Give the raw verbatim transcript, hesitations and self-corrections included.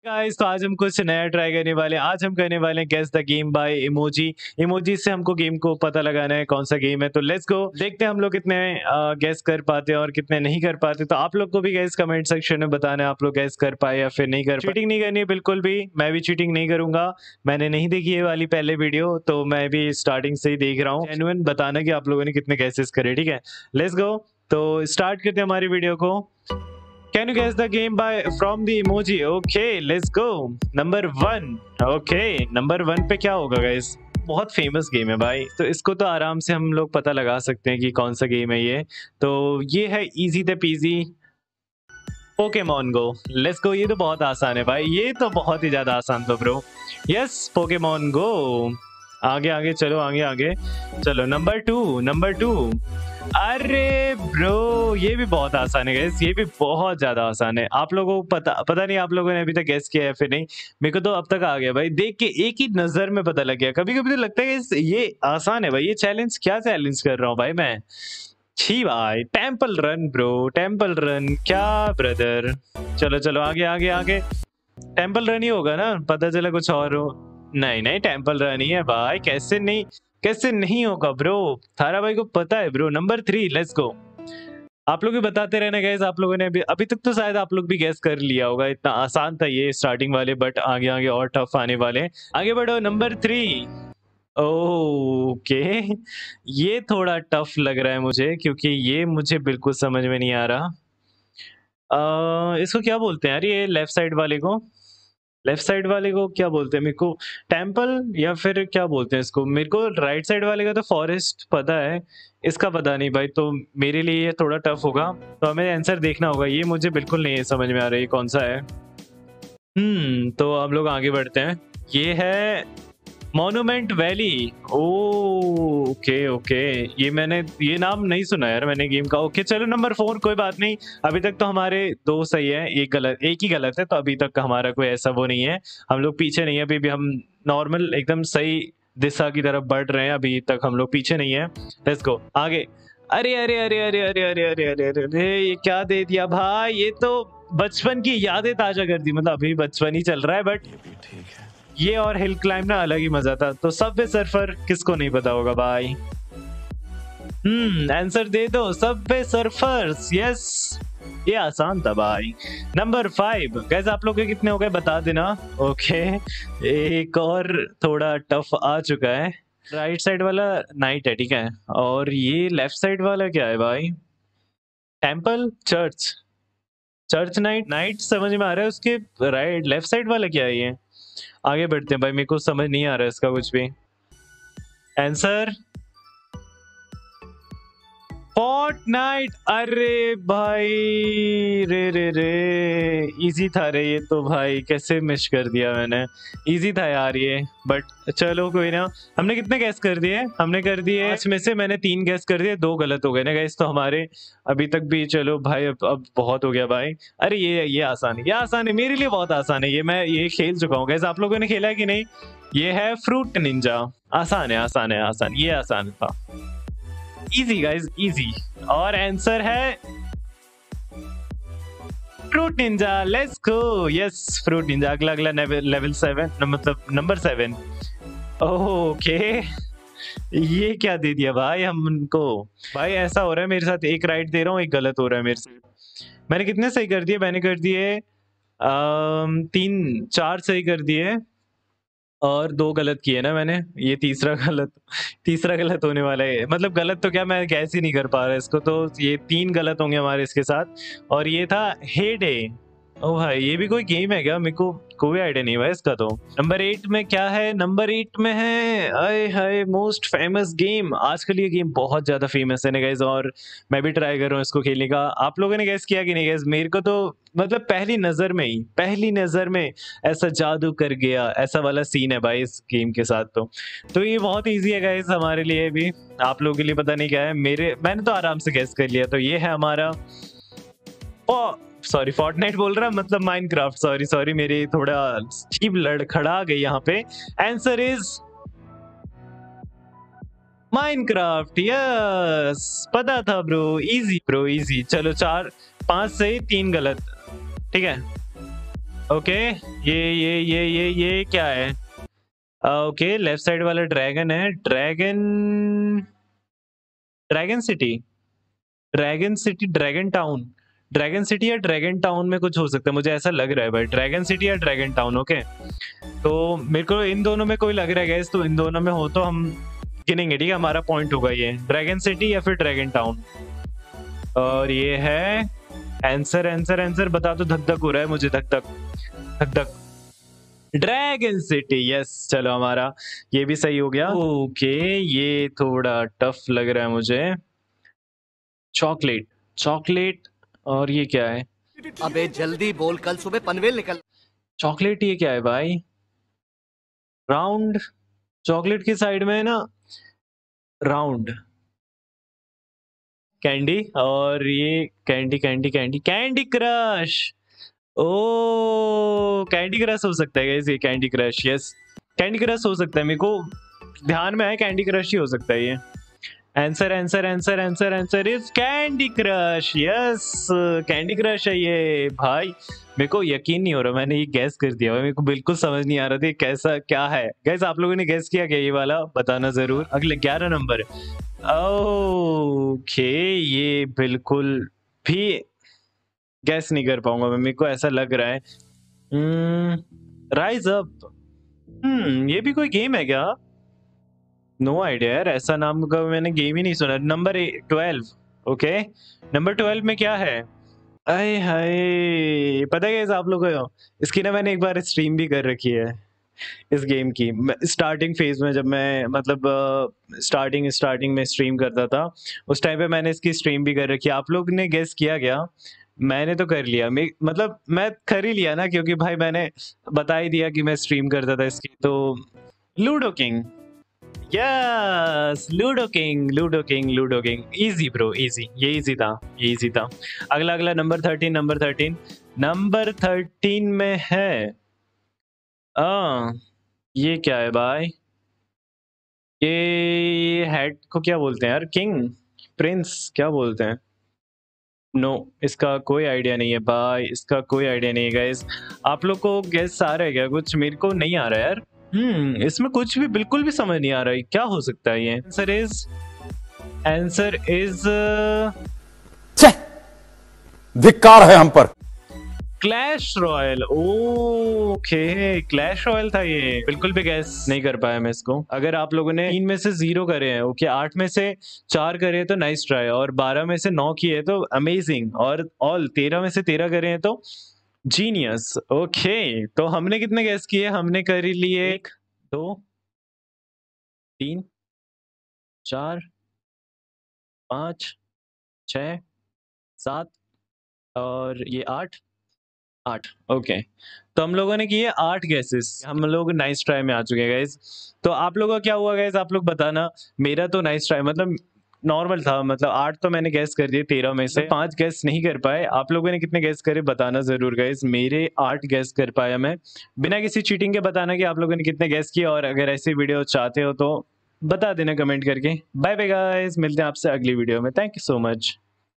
Guys, तो आज हम कुछ नया ट्राई करने वाले हैं। आज हम करने वाले हैं guess the game by emoji. Emoji से हमको गेम को पता लगाना है कौन सा गेम है। तो लेट्स गो, देखते हैं हम लोग कितने गेस कर पाते हैं और कितने नहीं कर पाते। तो आप लोग को भी गाइस कमेंट सेक्शन में बताना है आप लोग गेस कर पाए या फिर नहीं कर पाए। चीटिंग नहीं करनी है बिल्कुल भी, मैं भी चीटिंग नहीं करूंगा। मैंने नहीं देखी ये वाली पहले वीडियो, तो मैं भी स्टार्टिंग से ही देख रहा हूँ। जेन्युइन बताना कि आप लोगों ने कितने गेसेस करे, ठीक है। लेट्स गो, तो स्टार्ट करते हैं हमारी वीडियो को। Can you guess the game by from the emoji? Okay, let's go. Number one. Okay, number one पे क्या होगा guys? बहुत फेमस गेम है भाई, तो इसको तो आराम से हम लोग पता लगा सकते हैं कि कौन सा गेम है ये। तो ये है easy the PG Pokemon Go. Let's go. ये तो बहुत आसान है भाई, ये तो बहुत ही ज्यादा आसान तो ब्रो। यस, पोकेमॉन गो। आगे आगे चलो, आगे आगे चलो। Number two, number two. अरे ब्रो, ये भी बहुत आसान है गैस, ये भी बहुत ज्यादा आसान है। आप लोगों को पता पता नहीं आप लोगों ने अभी तक गैस किया है फिर नहीं। मेरे को तो अब तक आ गया भाई, देख के एक ही नजर में पता लग गया। कभी कभी तो लगता है कि ये आसान है भाई। ये चैलेंज क्या चैलेंज कर रहा हूँ भाई मैं। छी भाई, Temple Run bro, Temple Run. क्या ब्रदर, चलो चलो आगे आगे आगे। टेम्पल रन ही होगा ना, पता चला कुछ और हो। नहीं नहीं, टेम्पल रन ही है भाई। कैसे नहीं, कैसे नहीं होगा ब्रो, थारा भाई को पता है bro. Number three, let's go. आप लोग भी बताते रहना गाइस, आप लोगों ने भी अभी तक तो शायद आप लोग भी गैस कर लिया होगा। इतना आसान था ये स्टार्टिंग वाले, बट आगे आगे और टफ आने वाले। आगे बढ़ो, नंबर थ्री। ओके, ये थोड़ा टफ लग रहा है मुझे, क्योंकि ये मुझे बिल्कुल समझ में नहीं आ रहा। आ, इसको क्या बोलते हैं यार, ये लेफ्ट साइड वाले को, लेफ्ट साइड वाले को क्या बोलते हैं मेरे को? टेम्पल या फिर क्या बोलते हैं इसको? मेरे को राइट साइड वाले का तो फॉरेस्ट पता है, इसका पता नहीं भाई। तो मेरे लिए ये थोड़ा टफ होगा, तो हमें आंसर देखना होगा। ये मुझे बिल्कुल नहीं समझ में आ रहा है कौन सा है। हम्म तो हम लोग आगे बढ़ते हैं। ये है मॉन्यूमेंट वैली। ओके ओके, ये मैंने ये नाम नहीं सुना यार मैंने गेम का। ओके चलो, नंबर फोर। कोई बात नहीं, अभी तक तो हमारे दो सही है, एक गलत, एक ही गलत है। तो अभी तक हमारा कोई ऐसा वो नहीं है, हम लोग पीछे नहीं है। अभी भी हम नॉर्मल एकदम सही दिशा की तरफ बढ़ रहे हैं, अभी तक हम लोग पीछे नहीं है। लेट्स गो आगे। अरे अरे अरे अरे अरे अरे अरे अरे अरे अरे, ये क्या दे दिया भाई, ये तो बचपन की यादें ताजा कर दी। मतलब अभी बचपन ही चल रहा है, बट ठीक है। ये और हिल क्लाइंब ना अलग ही मजा था। तो सबवे सर्फर किसको नहीं पता होगा भाई। हम्म आंसर दे दो, सबवे सर्फर्स। यस, ये आसान था भाई। Number five. कैसे आप लोग के कितने हो गए बता देना। ओके, एक और थोड़ा टफ आ चुका है। राइट साइड वाला नाइट है, ठीक है। और ये लेफ्ट साइड वाला क्या है भाई? Temple, church, church night, night समझ में आ रहा है। उसके राइट लेफ्ट साइड वाला क्या है ये? आगे बढ़ते हैं भाई, मेरे को समझ नहीं आ रहा है इसका कुछ भी। Answer Fortnite. अरे भाई, रे रे रे, इजी था रे ये तो भाई, कैसे मिस कर दिया मैंने। इजी था यार ये, बट चलो कोई ना। हमने कितने गैस कर दिए? हमने कर दिए पांच में से मैंने तीन गैस कर दिए, दो गलत हो गए ना गैस। तो हमारे अभी तक भी, चलो भाई अब, अब बहुत हो गया भाई। अरे ये ये आसान है, ये आसान है मेरे लिए, बहुत आसान है ये। मैं ये खेल चुका हूँ गैस, आप लोगों ने खेला है कि नहीं? ये है फ्रूट निंजा। आसान है, आसान है, आसान, ये आसान था। Easy guys, easy. और आंसर है Fruit Ninja. Let's go. Yes, Fruit Ninja. अगला अगला लेवल सेवन, मतलब नंबर सेवन। ओके, ये क्या दे दिया भाई हमको? भाई ऐसा हो रहा है मेरे साथ, एक राइट दे रहा हूँ, एक गलत हो रहा है मेरे से। मैंने कितने सही कर दिए? मैंने कर दिए तीन चार सही कर दिए और दो गलत किए ना मैंने। ये तीसरा गलत, तीसरा गलत होने वाला है। मतलब गलत तो क्या, मैं गैस ही नहीं कर पा रहा इसको। तो ये तीन गलत होंगे हमारे इसके साथ। और ये था हे डे। ओ भाई, ये भी कोई गेम है क्या? मेरे को कोई आइडिया नहीं भाई इसका। तो नंबर एट में क्या है? नंबर एट में है, आए हाय, मोस्ट फेमस गेम। आजकल ये गेम बहुत ज्यादा फेमस है ना गाइस, और मैं भी ट्राई कर रहा हूँ इसको खेलने का। आप लोगों ने गैस किया कि नहीं गैस? मेरे को तो मतलब पहली नजर में ही, पहली नजर में ऐसा जादू कर गया, ऐसा वाला सीन है भाई इस गेम के साथ। तो तो ये बहुत इजी है गाइस हमारे लिए भी। आप लोगों के लिए पता नहीं क्या है। मेरे मैंने तो आराम से गैस कर लिया। तो ये है हमारा, ओ सॉरी, फोर्टनाइट बोल रहा, मतलब माइनक्राफ्ट। सॉरी सॉरी, मेरी थोड़ा चीप लड़ खड़ा गई यहाँ पे। Answer is Minecraft. यस, पता था ब्रो, इजी ब्रो, इजी। चलो चार पांच सही, तीन गलत, ठीक है। ओके, ये ये ये ये ये क्या है? ओके, लेफ्ट साइड वाला ड्रैगन है। Dragon Dragon City, Dragon City, Dragon Town, Dragon City या ड्रैगन टाउन में कुछ हो सकता है, मुझे ऐसा लग रहा है भाई। ड्रैगन सिटी या ड्रैगन टाउन। ओके, तो मेरे को इन दोनों में कोई लग रहा है गैस, तो इन दोनों में हो तो हम गिनेंगे, ठीक है? हमारा पॉइंट होगा ये ड्रैगन सिटी या फिर ड्रैगन टाउन। और ये है आंसर, आंसर आंसर बता दो, धक धक हो रहा है मुझे, धक धक धक धक। Dragon City, yes. चलो हमारा ये भी सही हो गया। ओके, ये थोड़ा टफ लग रहा है मुझे। चॉकलेट, चॉकलेट, और ये क्या है? अबे जल्दी बोल, कल सुबह पनवेल निकल। चॉकलेट, ये क्या है भाई? राउंड, चॉकलेट की साइड में है ना राउंड। कैंडी, और ये candy candy candy Candy Crush. Oh, Candy Crush हो सकता है guys, ये Candy Crush, yes Candy Crush हो सकता है, मेरे को ध्यान में आया कैंडी क्रश ही हो सकता है ये। Answer answer answer answer answer is Candy Crush, yes Candy Crush है ये भाई। मेरे को यकीन नहीं हो रहा, मैंने ये गैस कर दिया, मेरे को बिल्कुल समझ नहीं आ रहा था कैसा क्या है। गैस आप लोगों ने गैस किया क्या ये वाला? बताना जरूर। अगले ग्यारह नंबर। ओके, ये बिल्कुल भी गैस नहीं कर पाऊंगा मैं, मेरे को ऐसा लग रहा है। राइज अप, हम्म ये भी कोई गेम है क्या? नो आइडिया यार, ऐसा नाम का मैंने गेम ही नहीं सुना। Number twelve. Okay, number twelve में क्या है? अरे हाय, पता है आप लोगों को, इसकी ना मैंने एक बार स्ट्रीम भी कर रखी है इस गेम की। स्टार्टिंग फेज में जब मैं मतलब स्टार्टिंग स्टार्टिंग में स्ट्रीम करता था, उस टाइम पे मैंने इसकी स्ट्रीम भी कर रखी है। आप लोग ने गेस किया क्या? मैंने तो कर लिया, मैं मतलब मैं कर ही लिया ना, क्योंकि भाई मैंने बता ही दिया कि मैं स्ट्रीम करता था इसकी। तो Ludo King, yes Ludo King, Ludo King, Ludo King. Easy bro, easy, ये इजी था, ये इजी था। अगला अगला number thirteen, number thirteen, number thirteen में है आ, ये क्या है भाई? ये हेड को क्या बोलते हैं यार? किंग, प्रिंस, क्या बोलते हैं? नो no, इसका कोई आइडिया नहीं है भाई, इसका कोई आइडिया नहीं है गाइस। आप लोग को गैस आ रहा है क्या कुछ? मेरे को नहीं आ रहा है यार। हम्म इसमें कुछ भी बिल्कुल भी समझ नहीं आ रहा है, क्या हो सकता है ये? आंसर इज, आंसर इज धिक्कार है हम पर। Clash Royale. Okay, Clash Royale था ये। बिल्कुल भी गैस नहीं कर पाया मैं इसको। अगर आप लोगों ने तीन में से जीरो करे हैं, ओके, आठ में से चार करे हैं तो नाइस ट्राई, और बारह में से नौ किए तो अमेजिंग, और ऑल तेरह में से तेरह करे हैं तो जीनियस। ओके, तो हमने कितने गैस किए? हमने कर लिए एक, दो, तीन, चार, पाँच, छ, सात, और ये आठ, आठ। ओके, तो हम लोगों ने किए आठ गैसेस। हम लोग नाइस ट्राई में आ चुके हैं गाइस। तो आप लोगों का क्या हुआ गाइस? आप लोग बताना। मेरा तो नाइस ट्राई मतलब नॉर्मल था, मतलब आठ तो मैंने गैस कर दिए तेरह में से, पांच गैस नहीं कर पाए। आप लोगों ने कितने गैस करे बताना जरूर गाइस। मेरे आठ गैस कर पाया मैं, बिना किसी चीटिंग के। बताना कि आप लोगों ने कितने गैस किए, और अगर ऐसी वीडियो चाहते हो तो बता देना कमेंट करके। बाय बाय गाइस, मिलते हैं आपसे अगली वीडियो में। Thank you so much.